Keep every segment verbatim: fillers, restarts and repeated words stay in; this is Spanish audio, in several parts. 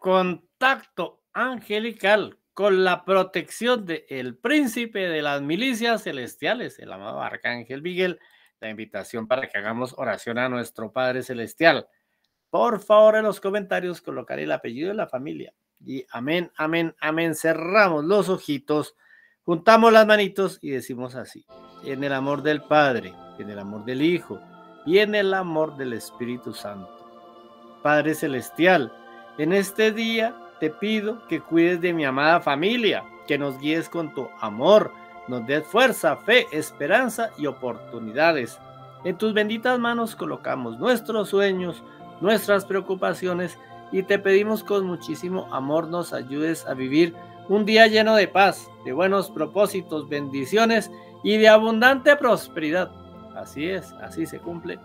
contacto angelical con la protección del príncipe de las milicias celestiales, el amado Arcángel Miguel, la invitación para que hagamos oración a nuestro Padre Celestial. Por favor, en los comentarios colocar el apellido de la familia. Y amén, amén, amén. Cerramos los ojitos, juntamos las manitos y decimos así: en el amor del Padre, en el amor del Hijo y en el amor del Espíritu Santo. Padre Celestial, en este día te pido que cuides de mi amada familia, que nos guíes con tu amor, nos des fuerza, fe, esperanza y oportunidades. En tus benditas manos colocamos nuestros sueños, nuestras preocupaciones y te pedimos con muchísimo amor nos ayudes a vivir un día lleno de paz, de buenos propósitos, bendiciones y de abundante prosperidad. Así es, así se cumple.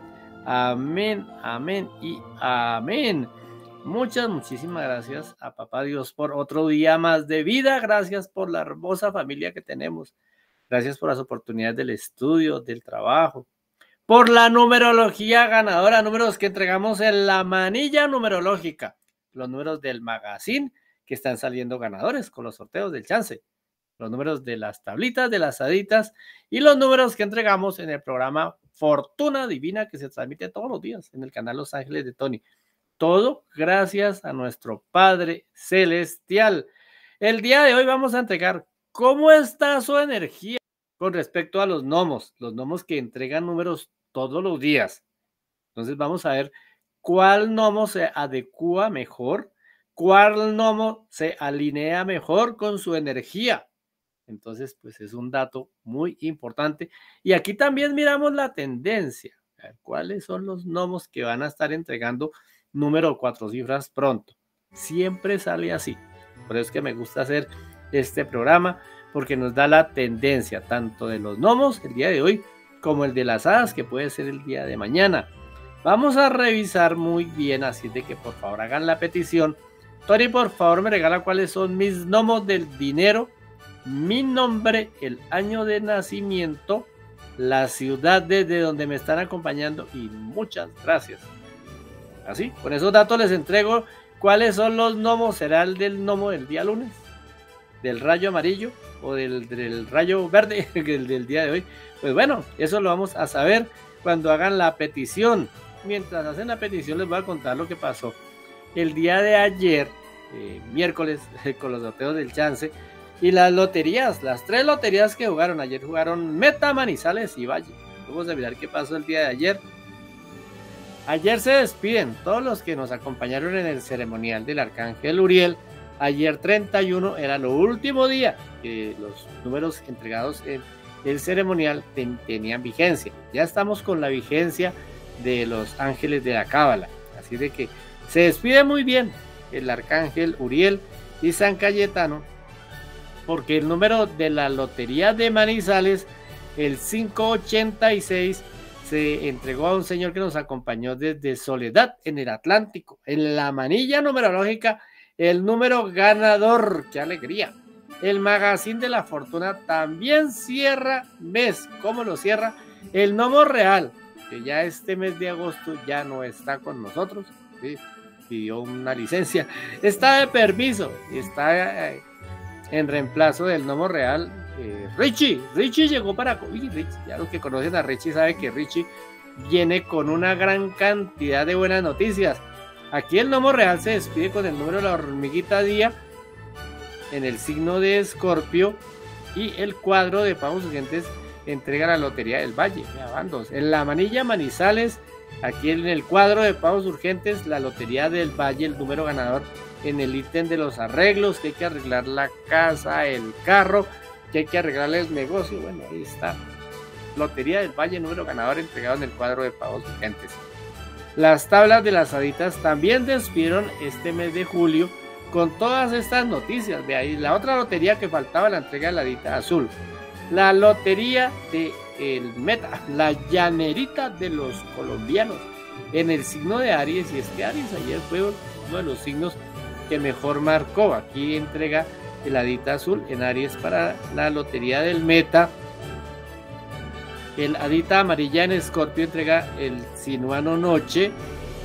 Amén, amén y amén. Muchas, muchísimas gracias a Papá Dios por otro día más de vida. Gracias por la hermosa familia que tenemos. Gracias por las oportunidades del estudio, del trabajo. Por la numerología ganadora, números que entregamos en la manilla numerológica. Los números del magazine que están saliendo ganadores con los sorteos del chance. Los números de las tablitas, de las haditas y los números que entregamos en el programa Fortuna Divina que se transmite todos los días en el canal Los Ángeles de Tony. Todo gracias a nuestro Padre Celestial. El día de hoy vamos a entregar cómo está su energía con respecto a los gnomos, los gnomos que entregan números todos los días. Entonces vamos a ver cuál gnomo se adecua mejor, cuál gnomo se alinea mejor con su energía. Entonces, pues es un dato muy importante. Y aquí también miramos la tendencia. A ver, ¿cuáles son los gnomos que van a estar entregando número cuatro cifras pronto? Siempre sale así. Por eso es que me gusta hacer este programa, porque nos da la tendencia tanto de los gnomos el día de hoy como el de las hadas, que puede ser el día de mañana. Vamos a revisar muy bien, así de que por favor hagan la petición. Tony, por favor, me regala cuáles son mis gnomos del dinero, mi nombre, el año de nacimiento, la ciudad desde donde me están acompañando y muchas gracias. Así, con esos datos les entrego cuáles son los gnomos. ¿Será el del gnomo del día lunes, del rayo amarillo o del, del rayo verde el del día de hoy? Pues bueno, eso lo vamos a saber cuando hagan la petición. Mientras hacen la petición les voy a contar lo que pasó el día de ayer, eh, miércoles, con los sorteos del chance y las loterías, las tres loterías que jugaron. Ayer jugaron Meta, Manizales y Valle. Vamos a mirar qué pasó el día de ayer. Ayer se despiden todos los que nos acompañaron en el ceremonial del Arcángel Uriel. Ayer treinta y uno era lo último día que los números entregados en el ceremonial ten, tenían vigencia. Ya estamos con la vigencia de los ángeles de la Cábala. Así de que se despide muy bien el Arcángel Uriel y San Cayetano, porque el número de la lotería de Manizales, el quinientos ochenta y seis, se entregó a un señor que nos acompañó desde Soledad en el Atlántico. En la manilla numerológica, el número ganador. ¡Qué alegría! El magazine de la fortuna también cierra mes. ¿Cómo lo cierra? El gnomo real, que ya este mes de agosto ya no está con nosotros, ¿sí? Pidió una licencia, está de permiso, está eh, en reemplazo del gnomo real. eh, Richie, Richie llegó para... Uy, Richie, ya los que conocen a Richie saben que Richie viene con una gran cantidad de buenas noticias. Aquí el gnomo real se despide con el número de la hormiguita día en el signo de Escorpio, y el cuadro de pavos urgentes entrega la lotería del Valle. En la manilla Manizales, aquí en el cuadro de pavos urgentes, la lotería del Valle, el número ganador en el ítem de los arreglos, que hay que arreglar la casa, el carro, que hay que arreglar el negocio. Bueno, ahí está. Lotería del Valle, número ganador entregado en el cuadro de pavos urgentes. Las tablas de las haditas también despidieron este mes de julio con todas estas noticias. De ahí la otra lotería que faltaba, la entrega de la hadita azul. La lotería de el Meta, la llanerita de los colombianos en el signo de Aries, y este Aries ayer fue uno de los signos que mejor marcó. Aquí entrega el hadita azul en Aries para la lotería del Meta. El hadita amarilla en Escorpio entrega el sinuano noche,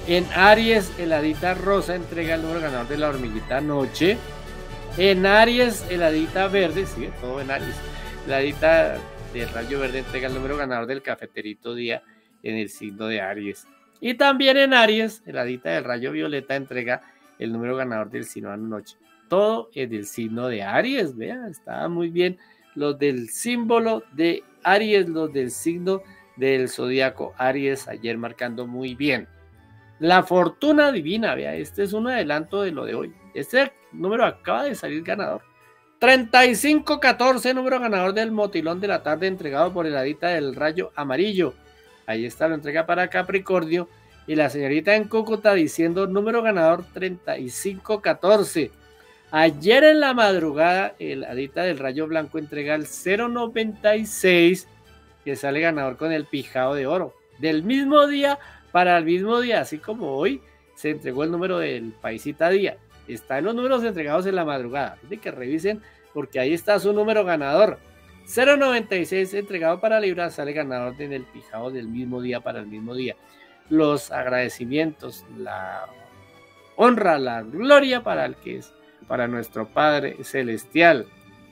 En Aries, el Hadita Rosa entrega el número ganador de la hormiguita noche. En Aries, el Hadita Verde, sigue todo en Aries. El Hadita del rayo verde entrega el número ganador del cafeterito día en el signo de Aries. Y también en Aries, el Hadita del rayo violeta entrega el número ganador del signo noche. Todo en el signo de Aries, vean, está muy bien. Los del símbolo de Aries, los del signo del zodiaco Aries, ayer marcando muy bien. La fortuna divina, vea, este es un adelanto de lo de hoy. Este número acaba de salir ganador. treinta y cinco catorce, número ganador del motilón de la tarde entregado por el Hadita del rayo amarillo. Ahí está la entrega para Capricornio. Y la señorita en Cúcuta diciendo número ganador treinta y cinco catorce. Ayer en la madrugada el Hadita del rayo blanco entrega el cero noventa y seis, que sale ganador con el pijao de oro. Del mismo día para el mismo día, así como hoy se entregó el número del paisita día. Está en los números entregados en la madrugada. Así que revisen porque ahí está su número ganador. cero noventa y seis entregado para Libra, sale ganador en el pijao del mismo día para el mismo día. Los agradecimientos, la honra, la gloria para el que es, para nuestro Padre Celestial.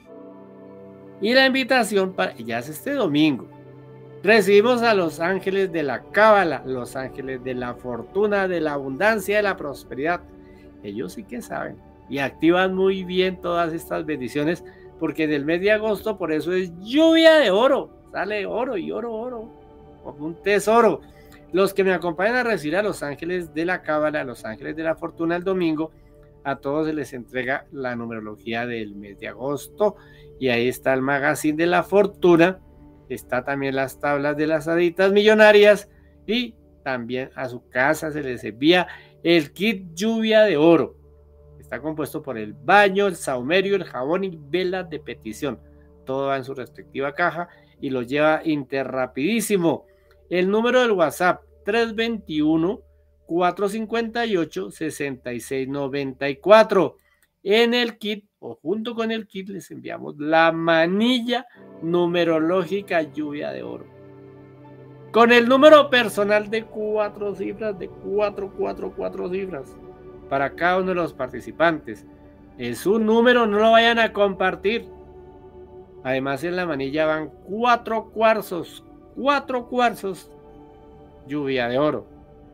Y la invitación para, ya es este domingo. Recibimos a los ángeles de la cábala, los ángeles de la fortuna, de la abundancia, de la prosperidad. Ellos sí que saben y activan muy bien todas estas bendiciones, porque en el mes de agosto por eso es lluvia de oro, sale oro y oro, oro, como un tesoro. Los que me acompañan a recibir a los ángeles de la cábala, a los ángeles de la fortuna el domingo, a todos se les entrega la numerología del mes de agosto, y ahí está el magazine de la fortuna, está también las tablas de las haditas millonarias, y también a su casa se les envía el kit lluvia de oro. Está compuesto por el baño, el saumerio, el jabón y velas de petición. Todo va en su respectiva caja y lo lleva interrapidísimo. El número del WhatsApp tres veintiuno, cuatrocientos cincuenta y ocho, sesenta y seis noventa y cuatro. En el kit o junto con el kit les enviamos la manilla numerológica lluvia de oro, con el número personal de cuatro cifras, de cuatro, cuatro, cuatro cifras, para cada uno de los participantes. Es un número, no lo vayan a compartir. Además en la manilla van cuatro cuarzos, cuatro cuarzos, lluvia de oro.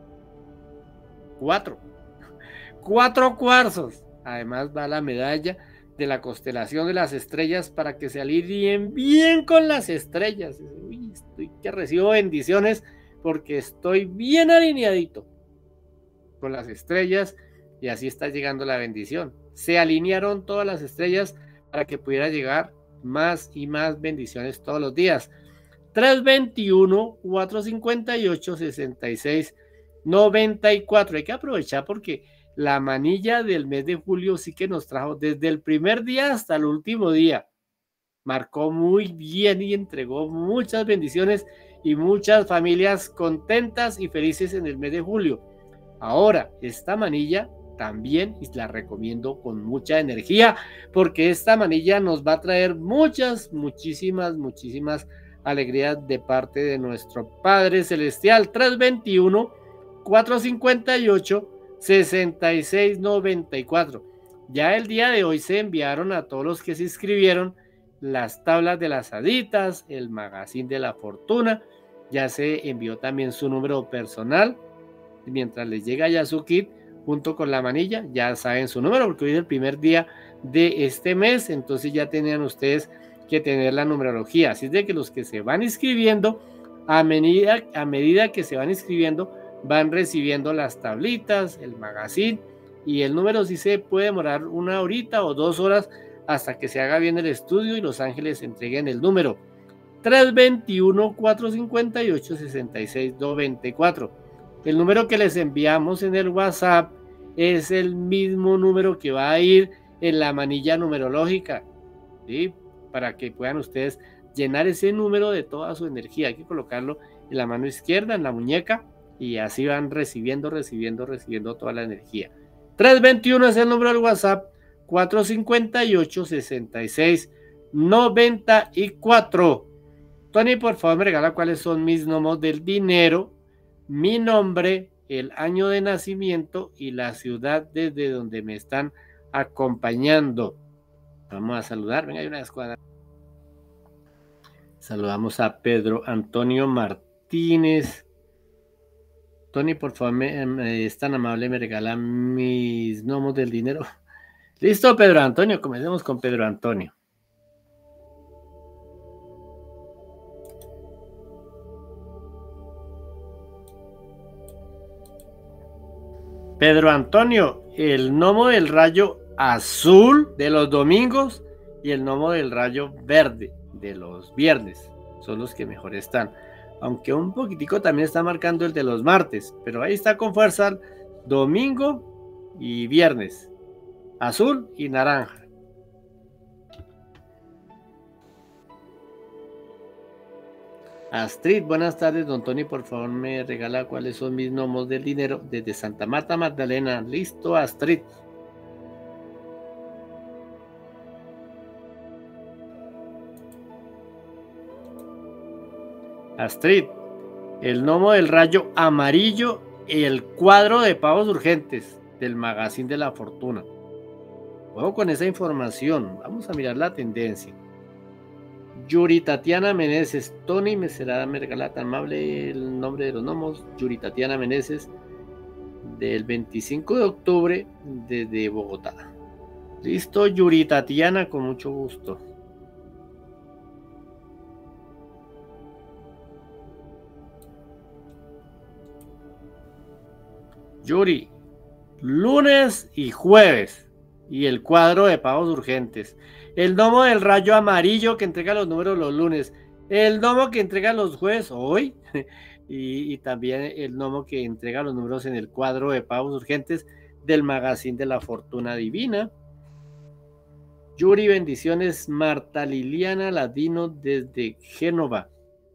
Cuatro. Cuatro cuarzos. Además va la medalla de la constelación de las estrellas para que se alineen bien con las estrellas. Uy, estoy que recibo bendiciones porque estoy bien alineadito con las estrellas y así está llegando la bendición. Se alinearon todas las estrellas para que pudiera llegar más y más bendiciones todos los días. tres veintiuno, cuatrocientos cincuenta y ocho, sesenta y seis noventa y cuatro. Hay que aprovechar porque la manilla del mes de julio sí que nos trajo desde el primer día hasta el último día. Marcó muy bien y entregó muchas bendiciones y muchas familias contentas y felices en el mes de julio. Ahora, esta manilla también la recomiendo con mucha energía porque esta manilla nos va a traer muchas, muchísimas, muchísimas alegrías de parte de nuestro Padre Celestial. tres veintiuno, cuatrocientos cincuenta y ocho, sesenta y seis noventa y cuatro. Ya el día de hoy se enviaron a todos los que se inscribieron las tablas de las haditas, el magazine de la fortuna, ya se envió también su número personal. Mientras les llega ya su kit junto con la manilla, ya saben su número porque hoy es el primer día de este mes, entonces ya tenían ustedes que tener la numerología. Así es de que los que se van inscribiendo, a medida, a medida que se van inscribiendo, van recibiendo las tablitas, el magazine, y el número sí se puede demorar una horita o dos horas hasta que se haga bien el estudio y los ángeles entreguen el número. tres veintiuno, cuatrocientos cincuenta y ocho, sesenta y seis noventa y cuatro. El número que les enviamos en el WhatsApp es el mismo número que va a ir en la manilla numerológica, ¿sí? Para que puedan ustedes llenar ese número de toda su energía. Hay que colocarlo en la mano izquierda, en la muñeca, y así van recibiendo, recibiendo, recibiendo toda la energía. tres veintiuno es el número del WhatsApp, cuatrocientos cincuenta y ocho, sesenta y seis noventa y cuatro. Tony, por favor, me regala cuáles son mis números del dinero, mi nombre, el año de nacimiento y la ciudad desde donde me están acompañando. Vamos a saludar, venga, hay una escuadra. Saludamos a Pedro Antonio Martínez. Tony, por favor, me, me, es tan amable, me regala mis gnomos del dinero. Listo, Pedro Antonio, comencemos con Pedro Antonio. Pedro Antonio, el gnomo del rayo azul de los domingos y el gnomo del rayo verde de los viernes son los que mejor están. Aunque un poquitico también está marcando el de los martes, pero ahí está con fuerza domingo y viernes, azul y naranja. Astrid, buenas tardes, don Tony, por favor me regala cuáles son mis gnomos del dinero desde Santa Marta Magdalena. Listo, Astrid. Astrid, el gnomo del rayo amarillo y el cuadro de pavos urgentes del Magazine de la Fortuna. Ojo con esa información, vamos a mirar la tendencia. Yuri Tatiana Meneses, Tony, me será me regala tan amable el nombre de los gnomos. Yuri Tatiana Meneses, del veinticinco de octubre desde Bogotá. Listo, Yuri Tatiana, con mucho gusto. Yuri, lunes y jueves, y el cuadro de pavos urgentes. El gnomo del rayo amarillo que entrega los números los lunes. El gnomo que entrega los jueves hoy. y, y también el gnomo que entrega los números en el cuadro de pavos urgentes del Magazine de la Fortuna Divina. Yuri, bendiciones. Marta Liliana Ladino desde Génova.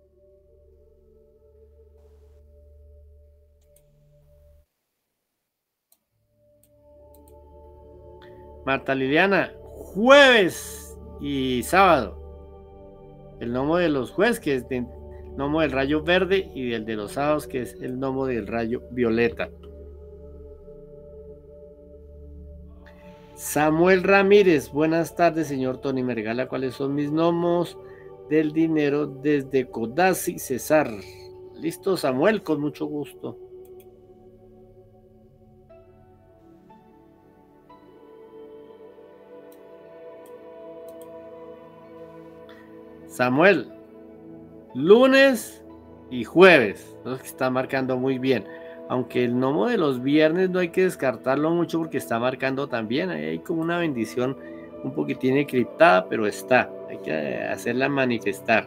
Marta Liliana, jueves y sábado. El gnomo de los jueves, que es el gnomo del rayo verde, y el de los sábados, que es el gnomo del rayo violeta. Samuel Ramírez, buenas tardes, señor Tony. Me regala cuáles son mis gnomos del dinero desde Codazzi, Cesar. Listo, Samuel, con mucho gusto. Samuel, lunes y jueves, los que está marcando muy bien. Aunque el gnomo de los viernes no hay que descartarlo mucho porque está marcando también. Ahí hay como una bendición un poquitín encriptada, pero está. Hay que hacerla manifestar.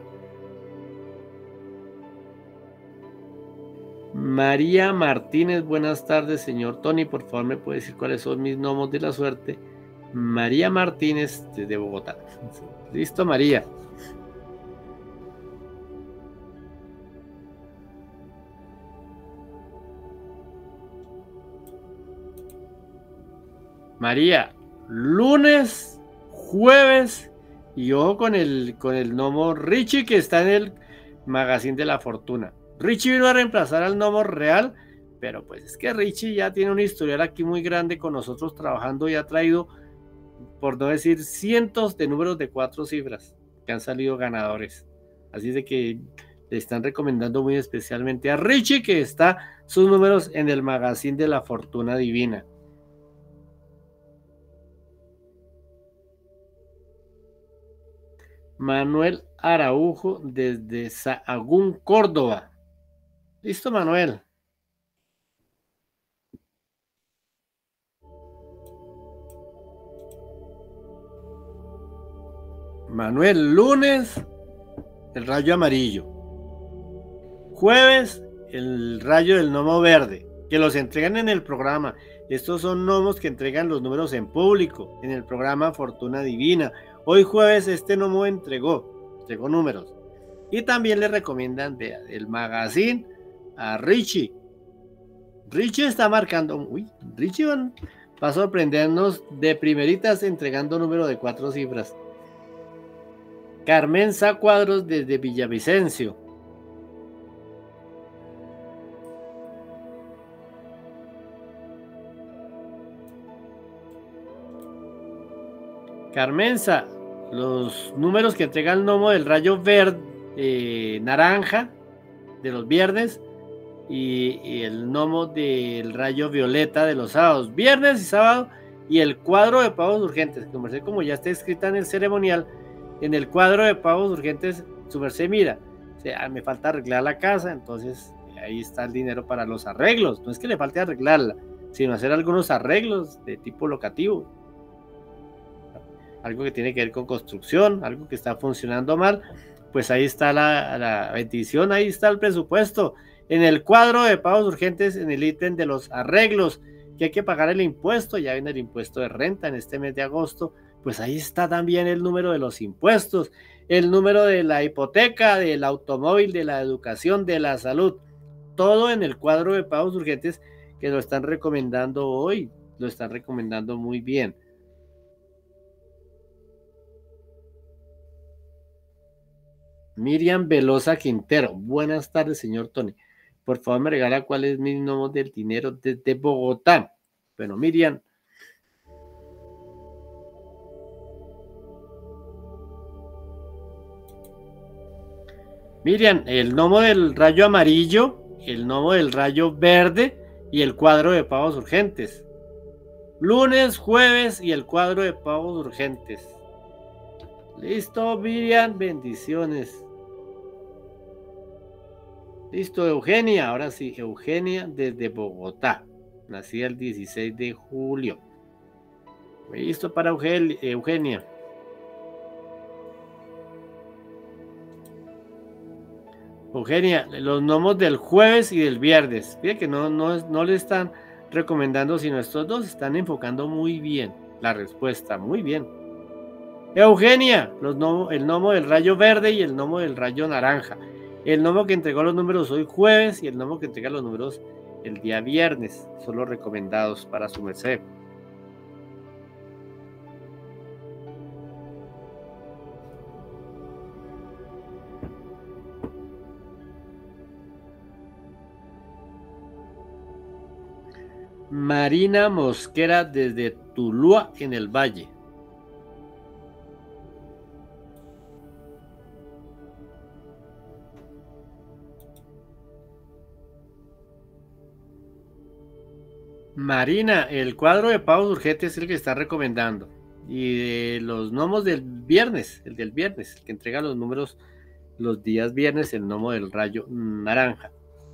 María Martínez, buenas tardes, señor Tony. Por favor, ¿me puede decir cuáles son mis gnomos de la suerte? María Martínez, desde Bogotá. Listo, María. María, lunes, jueves, y ojo con el, con el gnomo Richie que está en el Magazine de la Fortuna. Richie vino a reemplazar al gnomo real, pero pues es que Richie ya tiene un historial aquí muy grande con nosotros trabajando y ha traído, por no decir cientos de números de cuatro cifras que han salido ganadores. Así de que le están recomendando muy especialmente a Richie que está sus números en el Magazine de la Fortuna Divina. Manuel Araujo desde Sahagún, Córdoba. Listo, Manuel. Manuel, lunes, el rayo amarillo. Jueves, el rayo del gnomo verde, que los entregan en el programa. Estos son gnomos que entregan los números en público, en el programa Fortuna Divina. Hoy jueves este gnomo entregó, entregó números. Y también le recomiendan de, del Magazine a Richie. Richie está marcando, uy, Richie va, va a sorprendernos de primeritas entregando número de cuatro cifras. Carmen Sá Cuadros desde Villavicencio. Carmenza, los números que entrega el gnomo del rayo verde, eh, naranja, de los viernes, y, y el gnomo del rayo violeta de los sábados, viernes y sábado, y el cuadro de pagos urgentes, que su merced, como ya está escrita en el ceremonial, en el cuadro de pagos urgentes, su merced mira, o sea, me falta arreglar la casa, entonces ahí está el dinero para los arreglos, no es que le falte arreglarla, sino hacer algunos arreglos de tipo locativo, algo que tiene que ver con construcción, algo que está funcionando mal, pues ahí está la, la bendición, ahí está el presupuesto. En el cuadro de pagos urgentes, en el ítem de los arreglos, que hay que pagar el impuesto, ya viene el impuesto de renta en este mes de agosto, pues ahí está también el número de los impuestos, el número de la hipoteca, del automóvil, de la educación, de la salud, todo en el cuadro de pagos urgentes que lo están recomendando hoy, lo están recomendando muy bien. Miriam Velosa Quintero, buenas tardes, señor Tony. Por favor, me regala cuál es mi nombre del dinero desde Bogotá. Bueno, Miriam. Miriam, el gnomo del rayo amarillo, el gnomo del rayo verde y el cuadro de pagos urgentes. Lunes, jueves y el cuadro de pagos urgentes. Listo, Miriam, bendiciones. Listo, Eugenia, ahora sí, Eugenia desde Bogotá. Nací el dieciséis de julio. Listo para Eugenia. Eugenia, los gnomos del jueves y del viernes. Fíjate que no, no, no le están recomendando, sino estos dos están enfocando muy bien la respuesta. Muy bien. Eugenia, los gnomos, el gnomo del rayo verde y el gnomo del rayo naranja. El gnomo que entregó los números hoy jueves y el gnomo que entrega los números el día viernes. Son los recomendados para su merced. Marina Mosquera desde Tuluá en el Valle. Marina, el cuadro de pagos urgentes es el que está recomendando. Y de los gnomos del viernes, el del viernes, el que entrega los números los días viernes, el gnomo del rayo naranja.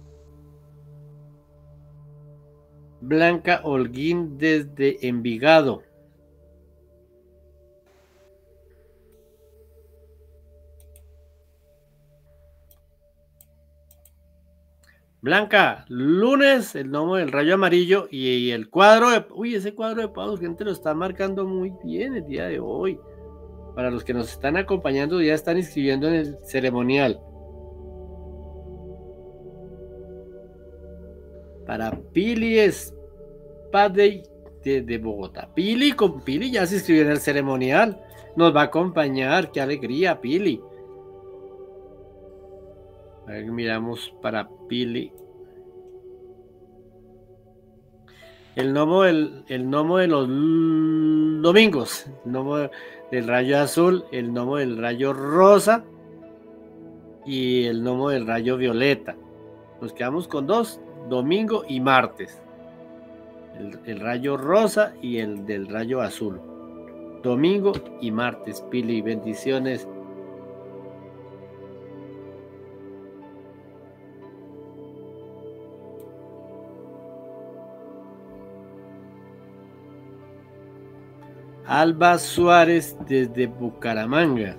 Blanca Holguín desde Envigado. Blanca, lunes, el gnomo del rayo amarillo y el cuadro de... Uy, ese cuadro de pagos urgentes lo está marcando muy bien el día de hoy. Para los que nos están acompañando, ya están inscribiendo en el ceremonial. Para Pili Spadey de Bogotá. Pili, con Pili ya se inscribió en el ceremonial. Nos va a acompañar. Qué alegría, Pili. A ver, miramos para Pili. El gnomo del, el gnomo de los domingos. El gnomo del rayo azul. El gnomo del rayo rosa. Y el gnomo del rayo violeta. Nos quedamos con dos. Domingo y martes. El, el rayo rosa y el del rayo azul. Domingo y martes. Pili, bendiciones. Alba Suárez desde Bucaramanga.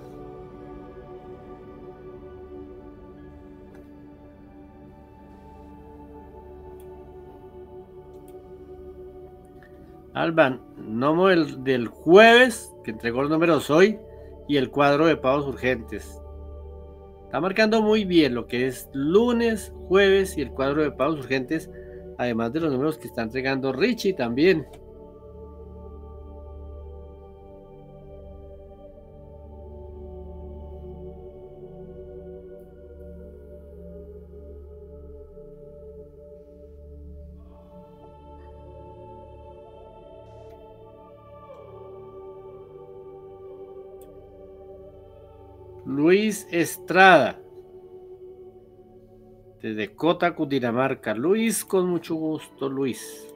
Alba, gnomo del, del jueves, que entregó los números hoy, y el cuadro de pagos urgentes. Está marcando muy bien lo que es lunes, jueves y el cuadro de pagos urgentes, además de los números que está entregando Richie también. Luis Estrada, desde Cota, Cundinamarca. Luis, con mucho gusto, Luis.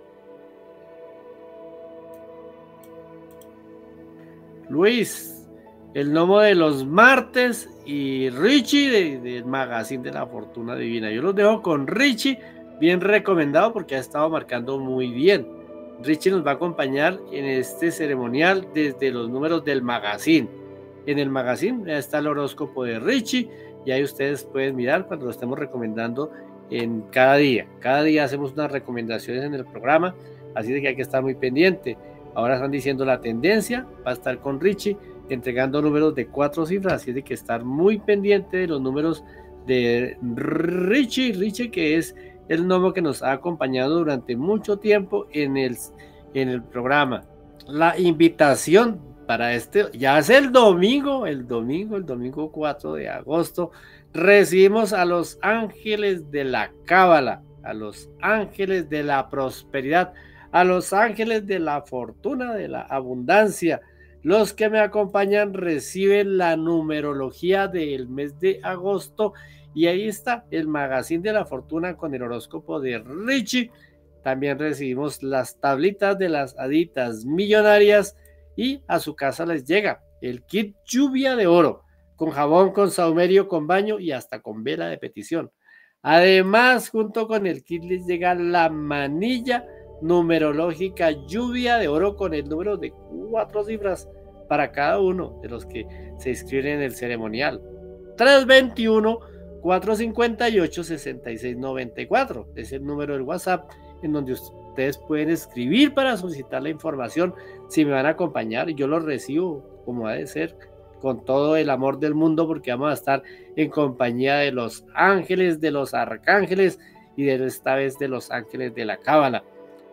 Luis, el gnomo de los martes, y Richie del de Magazine de la Fortuna Divina. Yo los dejo con Richie, bien recomendado porque ha estado marcando muy bien. Richie nos va a acompañar en este ceremonial desde los números del Magazine. En el Magazine ya está el horóscopo de Richie y ahí ustedes pueden mirar cuando lo estemos recomendando en cada día. Cada día hacemos unas recomendaciones en el programa, así de que hay que estar muy pendiente. Ahora están diciendo la tendencia, va a estar con Richie entregando números de cuatro cifras, así de que estar muy pendiente de los números de Richie, Richie que es el gnomo que nos ha acompañado durante mucho tiempo en el, en el programa. La invitación para este, ya es el domingo, el domingo, el domingo cuatro de agosto, recibimos a los ángeles de la cábala, a los ángeles de la prosperidad, a los ángeles de la fortuna, de la abundancia. Los que me acompañan reciben la numerología del mes de agosto y ahí está el Magazine de la Fortuna con el horóscopo de Richie. También recibimos las tablitas de las haditas millonarias y a su casa les llega el kit lluvia de oro con jabón, con saumerio, con baño y hasta con vela de petición. Además, junto con el kit les llega la manilla numerológica lluvia de oro con el número de cuatro cifras para cada uno de los que se inscriben en el ceremonial. tres veintiuno, cuatrocientos cincuenta y ocho, sesenta y seis noventa y cuatro es el número del WhatsApp en donde ustedes pueden escribir para solicitar la información si me van a acompañar y yo lo recibo como ha de ser con todo el amor del mundo porque vamos a estar en compañía de los ángeles, de los arcángeles y de esta vez de los ángeles de la cábala.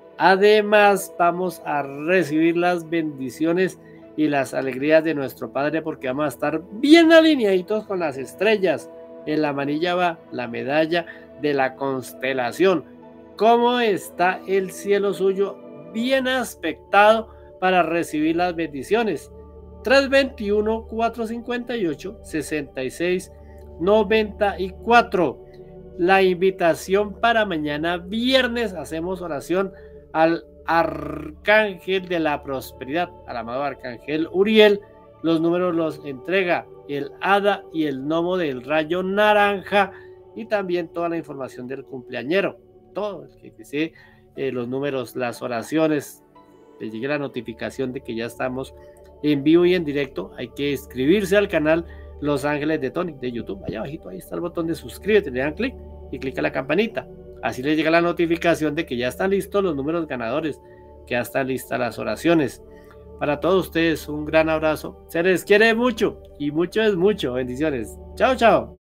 Además, vamos a recibir las bendiciones y las alegrías de nuestro Padre porque vamos a estar bien alineaditos con las estrellas. En la manilla va la medalla de la constelación. ¿Cómo está el cielo suyo? Bien aspectado para recibir las bendiciones. tres veintiuno, cuatrocientos cincuenta y ocho, sesenta y seis noventa y cuatro. La invitación para mañana viernes, hacemos oración al arcángel de la prosperidad, al amado arcángel Uriel. Los números los entrega el hada y el gnomo del rayo naranja y también toda la información del cumpleañero, todo el que desee eh, los números, las oraciones, les llegue la notificación de que ya estamos en vivo y en directo. Hay que inscribirse al canal Los Ángeles de Tony de YouTube, allá abajito ahí está el botón de suscríbete, le dan clic y clic a la campanita. Así les llega la notificación de que ya están listos los números ganadores, que ya están listas las oraciones. Para todos ustedes, un gran abrazo. Se les quiere mucho y mucho es mucho. Bendiciones. Chao, chao.